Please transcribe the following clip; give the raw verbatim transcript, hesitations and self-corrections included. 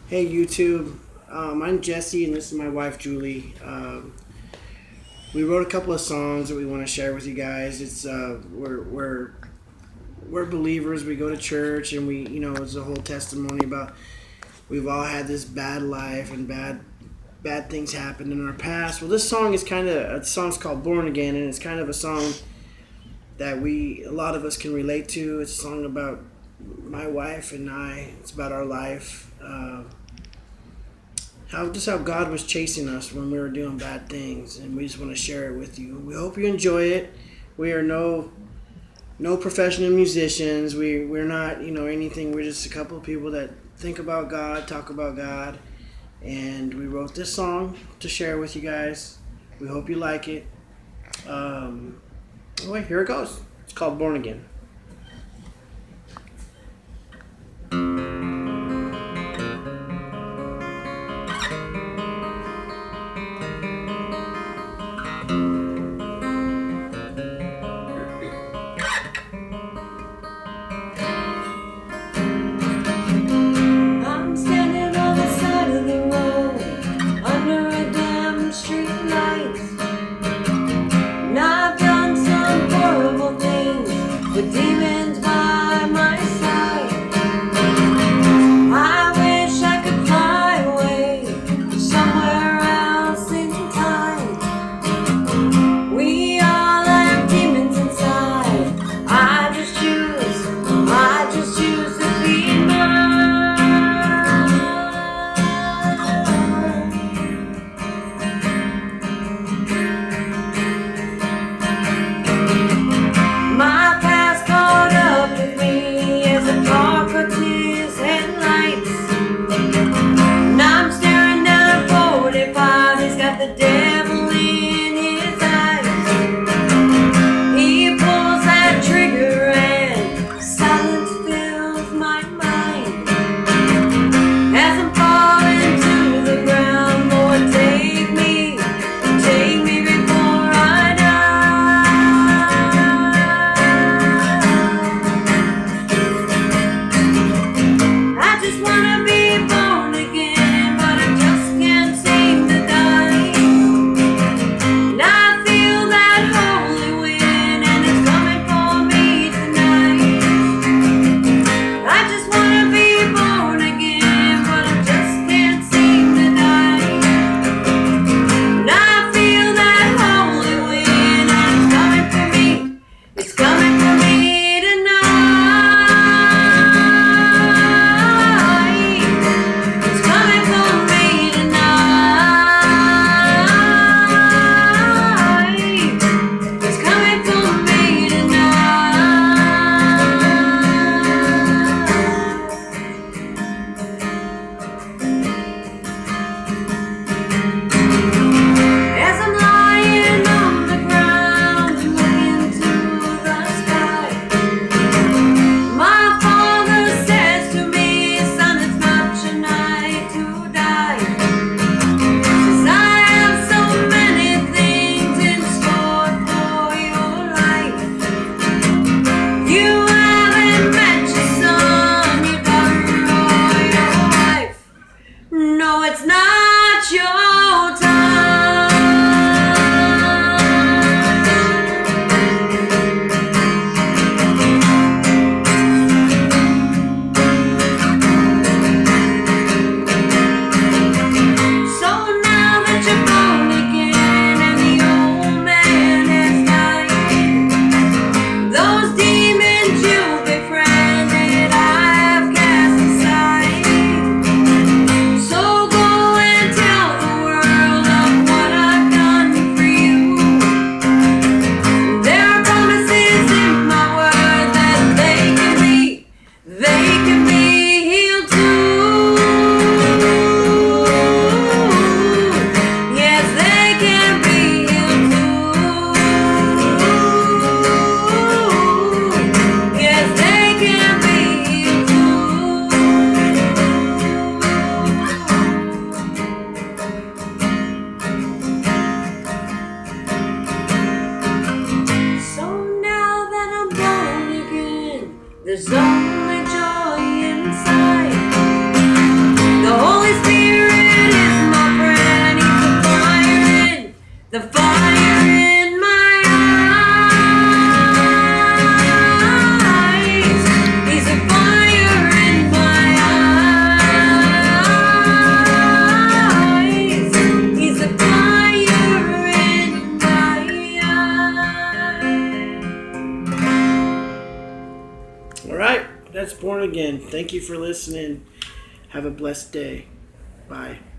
Hey YouTube, um, I'm Jesse and this is my wife Julie. Um, we wrote a couple of songs that we want to share with you guys. It's uh, we're we're we're believers. We go to church and we you know it's a whole testimony about we've all had this bad life and bad bad things happened in our past. Well, this song is kind of a song's called Born Again, and it's kind of a song that we a lot of us can relate to. It's a song about my wife and I. It's about our life. Uh, how just how God was chasing us when we were doing bad things, and we just want to share it with you. We hope you enjoy it. We are no no professional musicians. We we're not you know anything. We're just a couple of people that think about God, talk about God, and we wrote this song to share with you guys. We hope you like it. Um, anyway, here it goes. It's called Born Again. With demons by my side, I wish I could fly away to somewhere else in time. We all have demons inside. I just choose, I just choose to be mine. My the devil in his eyes. He pulls that trigger and silence fills my mind. As I'm falling to the ground, Lord, take me, take me before I die. I just wanna be born again, but I just can't seem to die. No, it's not your time. So now that you're born again and the old man has died, those demons you befriended I have cast aside. So go and tell the All right, that's Born Again. Thank you for listening. Have a blessed day. Bye.